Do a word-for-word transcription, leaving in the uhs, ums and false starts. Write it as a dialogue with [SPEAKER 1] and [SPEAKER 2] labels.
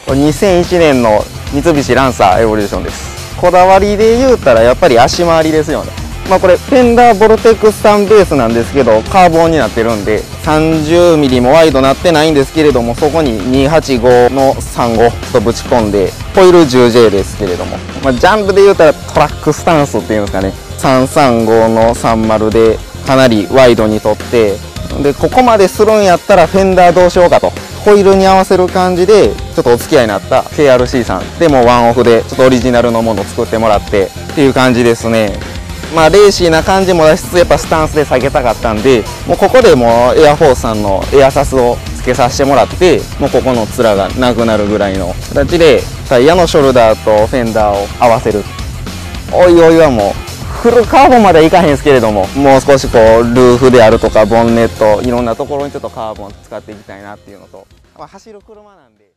[SPEAKER 1] にせんいちねんの三菱ランサーエボリューションです。こだわりで言うたらやっぱり足回りですよね。まあこれフェンダーボルテックスタンベースなんですけど、カーボンになってるんでさんじゅうミリもワイドなってないんですけれども、そこににひゃくはちじゅうごのさんじゅうごとぶち込んで、ホイール じゅうジェー ですけれども、まあ、ジャンルで言うたらトラックスタンスっていうんですかね、さんさんごのさんじゅうでかなりワイドにとって、でここまでするんやったらフェンダーどうしようかと、ホイールに合わせる感じでちょっとお付き合いになった ケーアールシー さんでもワンオフでちょっとオリジナルのものを作ってもらってっていう感じですね。まあレーシーな感じも出しつつ、やっぱスタンスで下げたかったんで、もうここでもうエアフォースさんのエアサスをつけさせてもらって、もうここの面がなくなるぐらいの形でタイヤのショルダーとフェンダーを合わせる。おいおいはもうフルカーボンまではいかへんですけれども、もう少しこうルーフであるとかボンネット、いろんなところにちょっとカーボン使っていきたいなっていうのと、まあ、走る車なんで。